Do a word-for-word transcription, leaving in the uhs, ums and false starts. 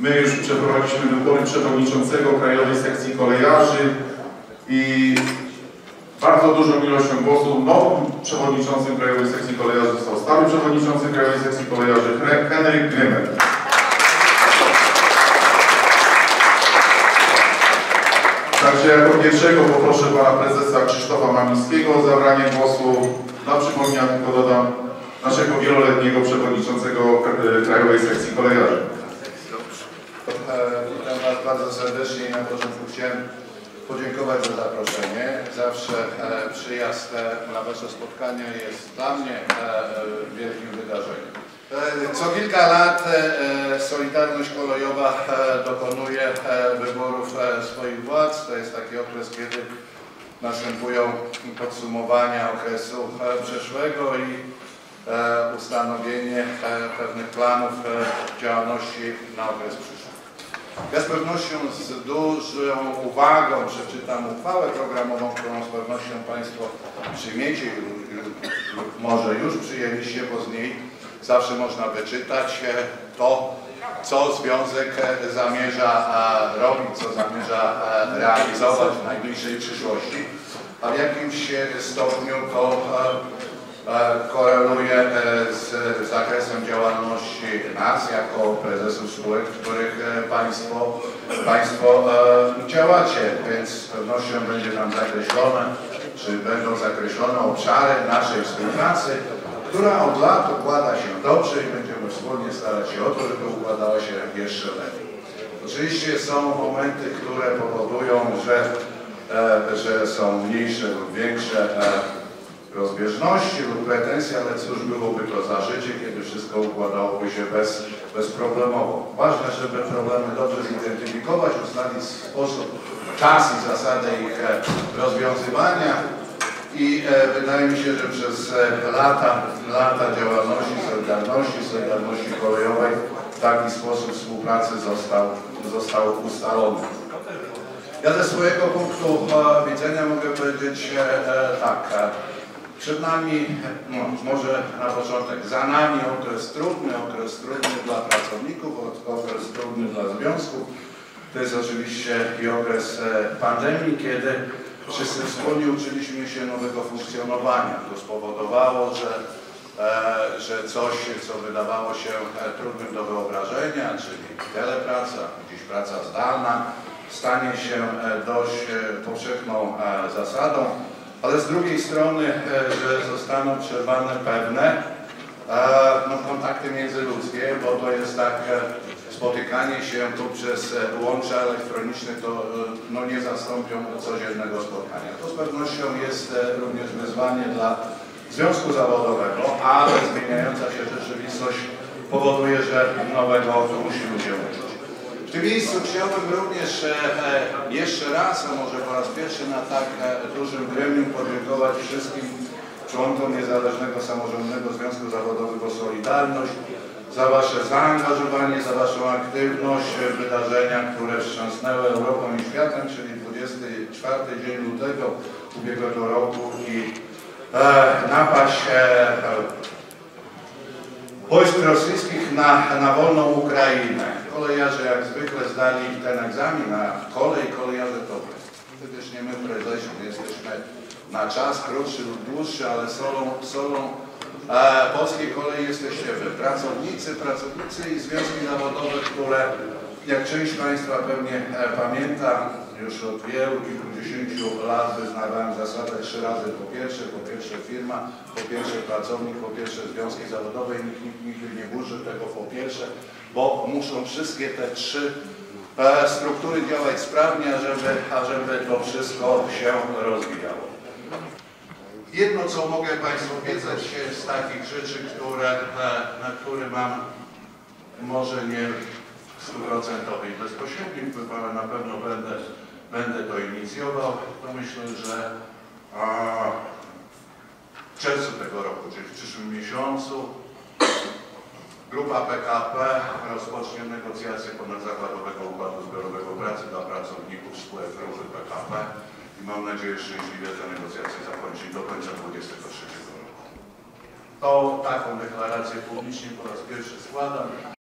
My już przeprowadziliśmy wybory przewodniczącego Krajowej Sekcji Kolejarzy i bardzo dużą ilością głosów nowym przewodniczącym Krajowej Sekcji Kolejarzy został stały przewodniczący Krajowej Sekcji Kolejarzy Henryk Grymer. Także jako pierwszego poproszę pana prezesa Krzysztofa Mamińskiego o zabranie głosu. Dla przypomnienia tylko dodam naszego wieloletniego przewodniczącego Krajowej Sekcji Kolejarzy. Witam was bardzo serdecznie i na początku chciałem podziękować za zaproszenie. Zawsze przyjazd na wasze spotkania jest dla mnie wielkim wydarzeniem. Co kilka lat Solidarność Kolejowa dokonuje wyborów swoich władz. To jest taki okres, kiedy następują podsumowania okresu przeszłego i ustanowienie pewnych planów działalności na okres przyszły. Ja z pewnością z dużą uwagą przeczytam uchwałę programową, którą z pewnością Państwo przyjmiecie lub może już przyjęliście, bo z niej zawsze można wyczytać to, co Związek zamierza robić, co zamierza realizować w najbliższej przyszłości, a w jakimś stopniu to koreluje z zakresem działalności nas jako prezesów spółek, w których Państwo, państwo działacie, więc z pewnością będzie nam zakreślone, czy będą zakreślone obszary naszej współpracy, która od lat układa się dobrze i będziemy wspólnie starać się o to, żeby układała się jeszcze lepiej. Oczywiście są momenty, które powodują, że, że są mniejsze lub większe rozbieżności lub pretensje, ale cóż byłoby to za życie, kiedy wszystko układałoby się bez, bezproblemowo. Ważne, żeby problemy dobrze zidentyfikować, ustalić sposób, czas i zasadę ich rozwiązywania i e, wydaje mi się, że przez lata, lata działalności Solidarności, Solidarności Kolejowej w taki sposób współpracy został, został ustalony. Ja ze swojego punktu e, widzenia mogę powiedzieć e, e, tak. E, Przed nami, no, może na początek, za nami okres trudny, okres trudny dla pracowników, okres trudny dla związków. To jest oczywiście i okres pandemii, kiedy wszyscy wspólnie uczyliśmy się nowego funkcjonowania. To spowodowało, że, e, że coś, co wydawało się trudnym do wyobrażenia, czyli telepraca, dziś praca zdalna, stanie się dość powszechną zasadą. Ale z drugiej strony, że zostaną przerwane pewne no, kontakty międzyludzkie, bo to jest tak, spotykanie się tu przez łącza elektroniczne to no, nie zastąpią codziennego spotkania. To z pewnością jest również wyzwanie dla związku zawodowego, ale zmieniająca się rzeczywistość powoduje, że nowego musimy się uczyć. W tym miejscu chciałbym również e, jeszcze raz, a może po raz pierwszy na tak e, dużym gremium podziękować wszystkim członkom Niezależnego Samorządnego Związku Zawodowego Solidarność za wasze zaangażowanie, za waszą aktywność w wydarzeniach, które wstrząsnęły Europą i światem, czyli dwudziesty czwarty dzień lutego ubiegłego roku i e, napaść e, wojsk rosyjskich na, na wolną Ukrainę. Kolejarze jak zwykle zdali ten egzamin na kolej, kolejarze to przecież nie my prezesi, jesteśmy na czas krótszy lub dłuższy, ale solą, solą e, polskiej kolei jesteście wy. Pracownicy, pracownicy i związki zawodowe, które jak część Państwa pewnie e, pamięta, już od wielu, kilkudziesięciu lat wyznawałem zasadę trzy razy po pierwsze, po pierwsze firma, po pierwsze pracownik, po pierwsze związki zawodowe i nikt, nikt nigdy nie burzy tego po pierwsze, bo muszą wszystkie te trzy e, struktury działać sprawnie, ażeby, ażeby to wszystko się rozwijało. Jedno, co mogę Państwu obiecać z takich rzeczy, które, e, na które mam może nie stuprocentowej bezpośredni wpływ, ale na pewno będę, będę to inicjował, to myślę, że a, w czerwcu tego roku, czyli w przyszłym miesiącu, Grupa P K P rozpocznie negocjacje ponadzakładowego układu zbiorowego pracy dla pracowników spółek Grupy P K P i mam nadzieję, że szczęśliwie te negocjacje zakończy do końca dwudziestego trzeciego roku. To taką deklarację publicznie po raz pierwszy składam.